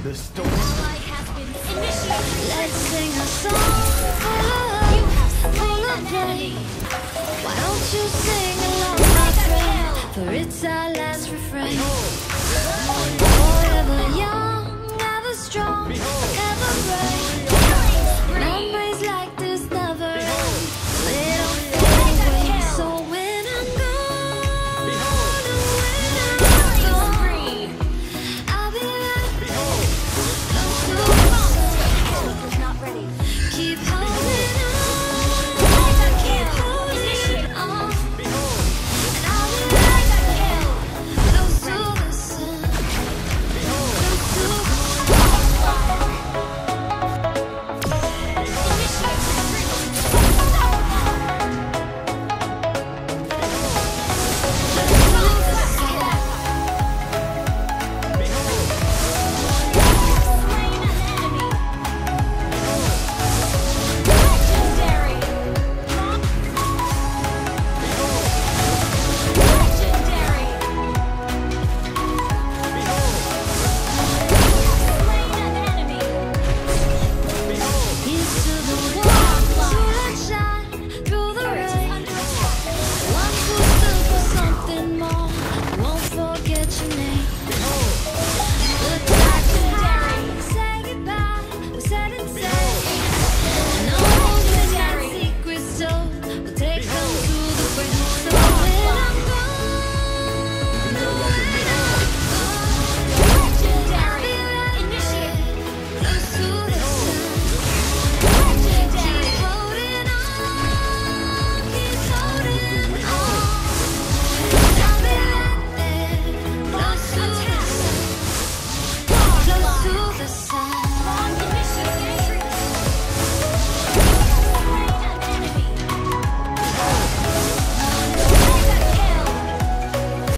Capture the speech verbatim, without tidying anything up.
The storm. Let's sing a song full of play. Why don't you sing along, my friend? For it's our last refrain. Forever young.